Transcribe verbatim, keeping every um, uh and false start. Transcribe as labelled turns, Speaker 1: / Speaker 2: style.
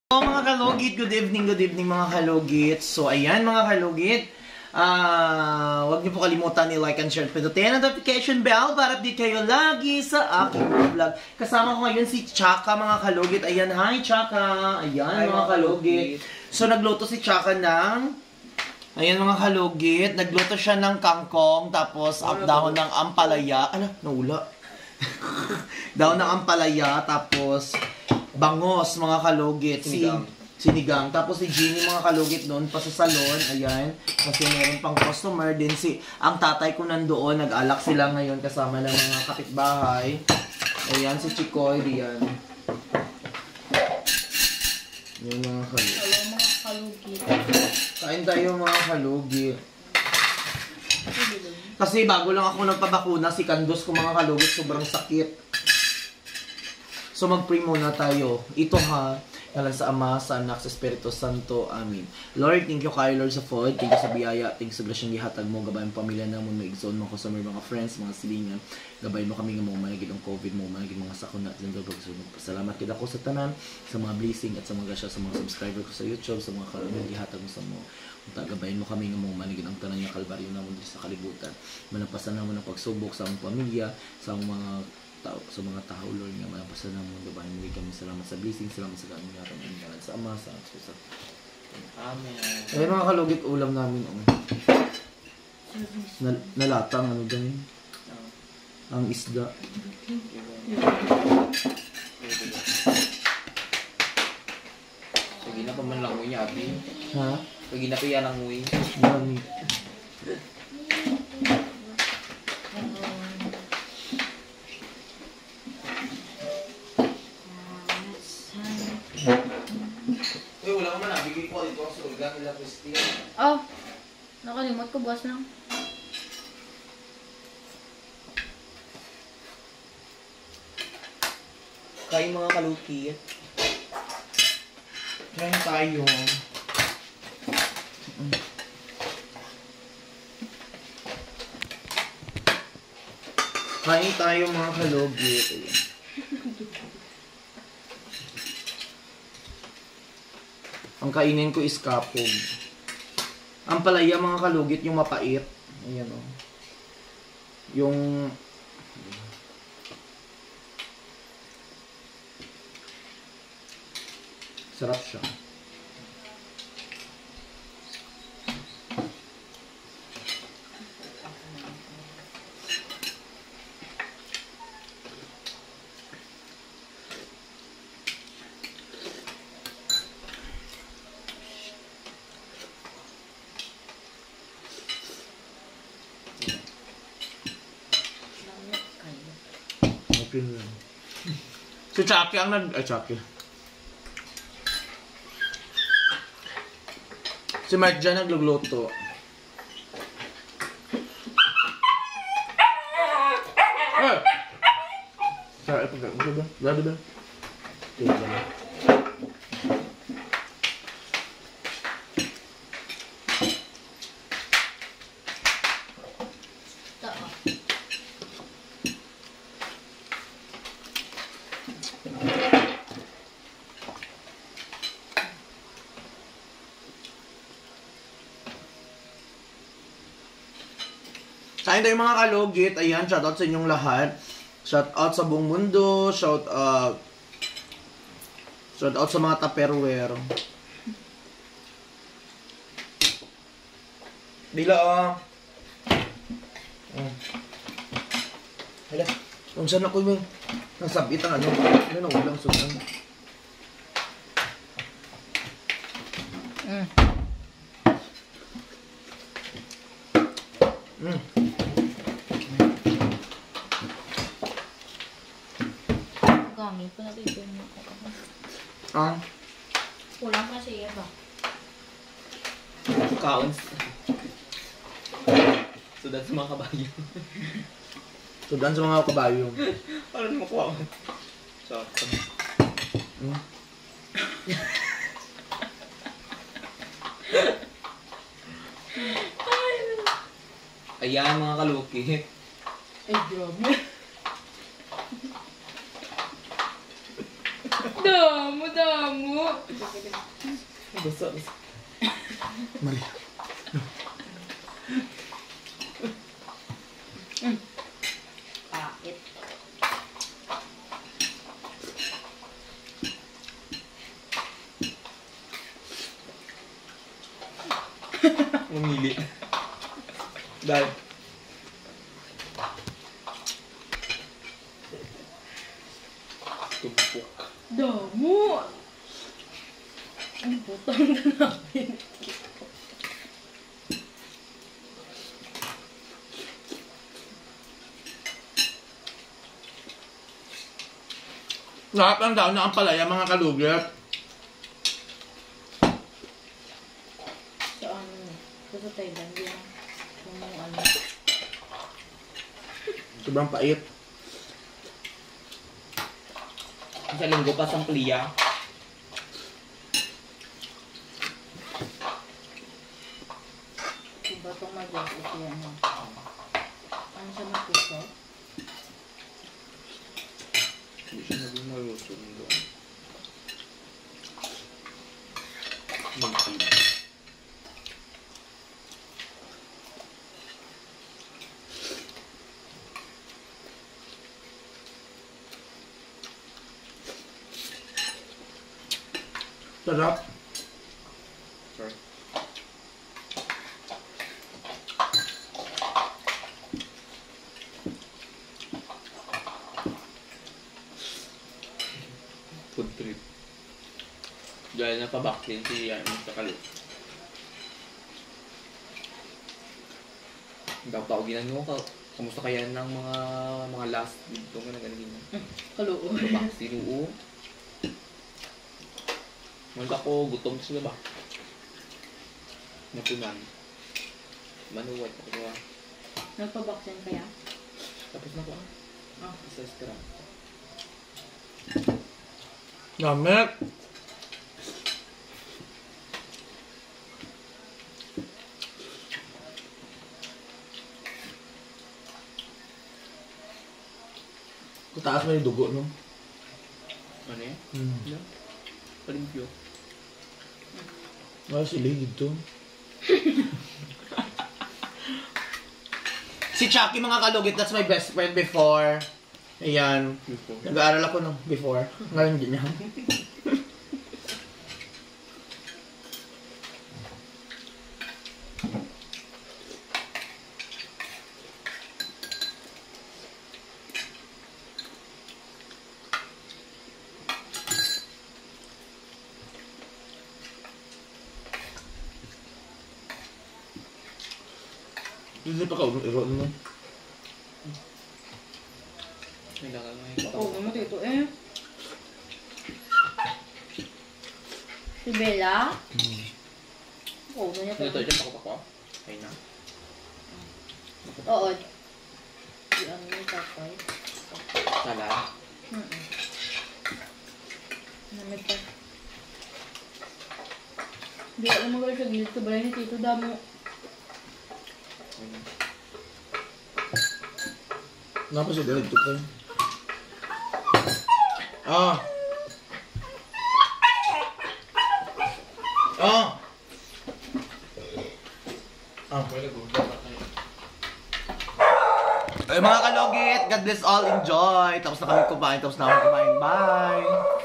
Speaker 1: So mga kalugit, good evening, good evening mga kalugit. So ayan mga kalugit, uh, huwag niyo po kalimutan i-like and share, pindutin ang notification bell para update kayo lagi sa aking vlog. Kasama ko ngayon si Chaka mga kalugit. Ayan, hi Chaka. Ayan hi, mga kalugit. So nagluto si Chaka ng, ayan mga kalugit, nagluto siya ng kangkong, tapos oh, dahon ng ampalaya. Ano? Naula. Dahon ng ampalaya, tapos bangos, mga kalugit. Sinigang. Si, sinigang. Tapos si Jeannie, mga kalugit, doon pa sa salon. Ayan. Kasi meron pang customer. Din si, ang tatay ko nandoon. Nag-alak sila ngayon kasama ng mga kapitbahay. Ayan, si Chikoy. Diyan. Ayan, mga kalugit.
Speaker 2: Hello, mga kalugit.
Speaker 1: Kain tayo, mga kalugit. Kasi bago lang ako nagpabakuna, si Kandos ko, mga kalugit, sobrang sakit. So mag-pray muna tayo. Ito ha, ngalan sa Ama, sa Anak, sa Espiritu Santo. Amen. Lord, thank you kayo Lord sa food. Thank you sa biyaya. Thank you sa glasyang gihatag mo. Gabayan mo pamilya na mo, maigsoon mo ko sa mga friends, mga silingan. Gabayan mo kami ng mga managid ng COVID mo, managid mga sakuna. Salamat kita ko sa tanan, sa mga blessing at sa mga gasya, sa mga subscriber ko sa YouTube, sa mga kalamang gihatag mo sa mo. Gabayan mo kami ng mga managid ang tanan niya kalbaryo na mo sa kalibutan. Manapasan na mo ng pagsubok sa among pamilya, sa mga tao, sa mga tao, Lord, nga malapasan na mo, gabahin mo kami. Salamat sa blessing, salamat sa kami nga kami ngalan sa Ama, sa Anak, sa Amen. Ayun mga kalugit, ulam namin, oh. Nal nalatang, ano ganyan? Ang isda.
Speaker 3: Sige na pa man lang mo niya, Abi.
Speaker 1: Ha?
Speaker 3: Sige na pa yan ang uwi.
Speaker 1: Dami.
Speaker 2: Oh, nakalimot ko, bukas lang.
Speaker 1: Kain mga kalugit. Kain tayo. Kain tayo mga kalugit. Ang kainin ko is kapog. Ang palaya mga kalugit, yung mapait. Ayan o. Oh. Yung... sarap siya. Si Chucky ang nag... Ay, Chucky. Si Mark dyan nagluluto. Ay! Sorry, ito ba? Ito ba? Grabe ba? Ito ba? Kain tayo mga kalugit. Ayan, shoutout sa inyong lahat. Shoutout sa buong mundo. Shoutout Shoutout sa mga tupperware. Dila ah. Uh. Hala. Kung saan ako yung nasabit ang ano. Ano na ulang sudan.
Speaker 2: Mm.
Speaker 1: Mm.
Speaker 2: Gamit ko na dito yung mga
Speaker 1: Ah?
Speaker 2: kulang kasi yan ba?
Speaker 3: Counts. Sudan sa mga kabayo.
Speaker 1: Sudan sa mga kabayo.
Speaker 3: Paano mo makuha ko? So,
Speaker 1: Hmm?
Speaker 3: ayan mga kalukit.
Speaker 2: Ay, grabe. Do Damo, damo.
Speaker 3: Basta, basta.
Speaker 1: Mali.
Speaker 2: Mm. Pakit.
Speaker 3: Mamili. Dahil. Tumpok.
Speaker 2: Damo. Ang butang na namin.
Speaker 1: Lahat ng daon na ang palaya, mga kalugit.
Speaker 2: Sa ano, sa Thailand yan. Kung ano.
Speaker 1: Sobrang pait.
Speaker 3: Sa linggo pa sa pliya.
Speaker 2: Diba itong mag-ito siya, ano? Ano siya mag-ito?
Speaker 3: Hindi siya naging malusog doon. Mintal.
Speaker 1: Sarap.
Speaker 3: Sorry. Food trip. Dahil napabaksin si ano sa kalit. Daw tao ginano ka. Kamusta kaya ng mga mga last dito nga nagalagin mo?
Speaker 2: Kaloo.
Speaker 3: Babaksin oo. Manda ko gutom sila ba? Napunan. Manuwat ako ba?
Speaker 2: Nagpabaksin kaya?
Speaker 3: Tapos na ko ah.
Speaker 2: Ah.
Speaker 3: Isa extra.
Speaker 1: Gamit. Kutaas mo yung dugo, no?
Speaker 3: Ano yan?
Speaker 1: Hmm.
Speaker 3: Ano? Palimpyo.
Speaker 1: Wala sila dito. Si Chucky, mga kalugit, that's my best friend before. Ayan.
Speaker 3: Before.
Speaker 1: Nag-aaral ako nung before. Ngayon hindi niya. Hindi pa ka iro mo.
Speaker 3: Kailangan mo yung
Speaker 2: Oo, naman dito eh. Si Bella?
Speaker 1: Hmm.
Speaker 2: Oo, na niya
Speaker 3: Ito,
Speaker 2: to.
Speaker 3: dyan ako pa ko. Ayun na.
Speaker 2: Oo. Di ano yung tatay.
Speaker 3: Salad.
Speaker 2: Mm-mm. Namit pa. Di alam mo gawin sa gilid ko. Balay ni Tito Damo.
Speaker 3: Ayun na.
Speaker 1: Napa siya dito ko. Ah. Ah. Ah. Ay, mga kalugit, God bless all, enjoy. Tapos na kami kumain, tapos na kami kumain. Bye.